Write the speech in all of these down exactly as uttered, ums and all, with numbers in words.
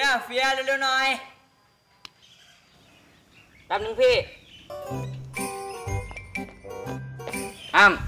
เฟียเร็วๆหน่อยแป๊บนึงพี่อ้ำ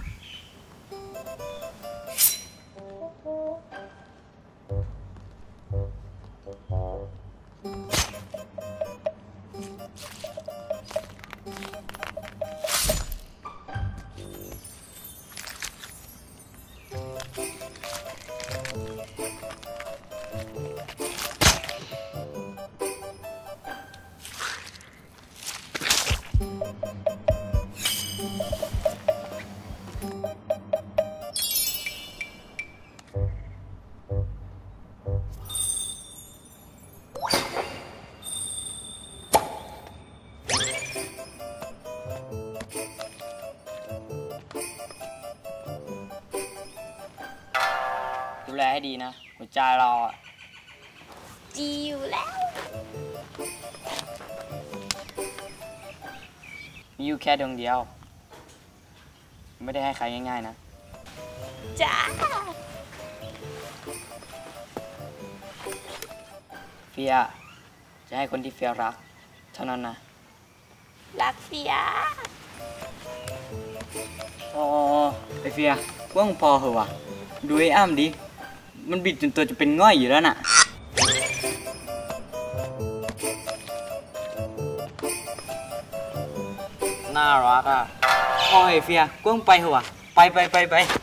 ดูแลให้ดีนะหัวใจเราอ่ะจีอยู่แล้วมีอยู่แค่ดวงเดียวไม่ได้ให้ใครง่ายๆนะจ้าเฟียจะให้คนที่เฟียรักเท่านั้นนะรักเฟียอ๋อไอเฟียว่างพอเหรอวะดูไอ้อ้ำดิมันบิดจนตัวจะเป็นง่อยอยู่แล้วน่ะน่ารักอ่ะโอ้ยเฟียกว้างไปเหรอวะไปไปไปไป